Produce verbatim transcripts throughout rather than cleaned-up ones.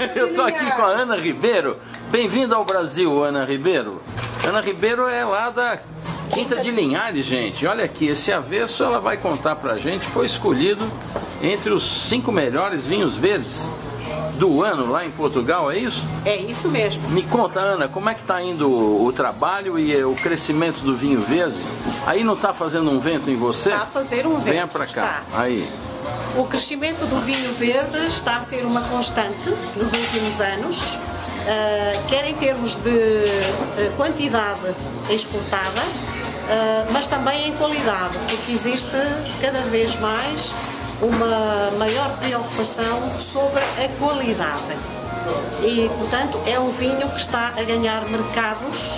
Eu tô aqui com a Ana Ribeiro. Bem-vinda ao Brasil, Ana Ribeiro. Ana Ribeiro é lá da Quinta de Linhares, gente. Olha aqui, esse avesso ela vai contar pra gente. Foi escolhido entre os cinco melhores vinhos verdes do ano lá em Portugal, é isso? É isso mesmo. Me conta, Ana, como é que tá indo o, o trabalho e o crescimento do vinho verde? Aí não tá fazendo um vento em você? Está a fazer um vento. Venha pra cá. Está. Aí. O crescimento do vinho verde está a ser uma constante nos últimos anos, uh, quer em termos de uh, quantidade exportada, uh, mas também em qualidade, porque existe cada vez mais uma maior preocupação sobre a qualidade. E, portanto, é um vinho que está a ganhar mercados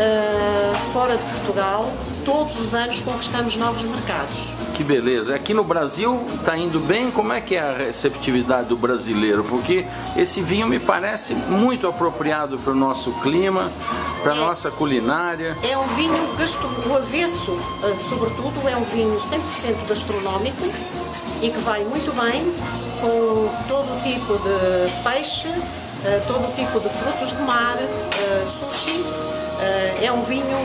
uh, fora de Portugal. Todos os anos conquistamos novos mercados. Que beleza. Aqui no Brasil está indo bem? Como é que é a receptividade do brasileiro? Porque esse vinho me parece muito apropriado para o nosso clima, para a é, nossa culinária. É um vinho gastro... o avesso, sobretudo, é um vinho cem por cento gastronómico e que vai muito bem com todo o tipo de peixe, todo o tipo de frutos de mar, sushi. É um vinho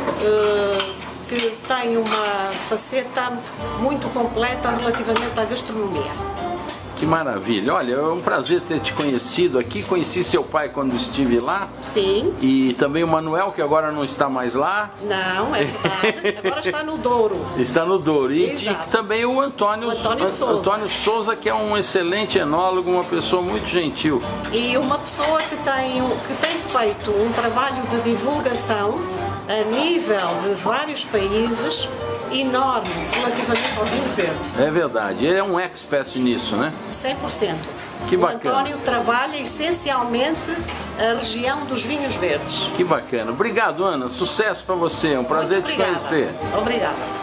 que tem uma faceta muito completa relativamente à gastronomia. Que maravilha! Olha, é um prazer ter te conhecido aqui. Conheci seu pai quando estive lá. Sim. E também o Manuel, que agora não está mais lá. Não, é verdade. Agora está no Douro. Está no Douro. E, e também o Antônio, o Antônio Souza. Antônio Souza, que é um excelente enólogo, uma pessoa muito gentil. E uma pessoa que tem, que tem feito um trabalho de divulgação a nível de vários países enorme relativamente ao vinho verde. É verdade, ele é um expert nisso, né? cem por cento. Que o bacana. Antônio trabalha essencialmente a região dos vinhos verdes. Que bacana. Obrigado, Ana. Sucesso para você. É um prazer te conhecer. Obrigada.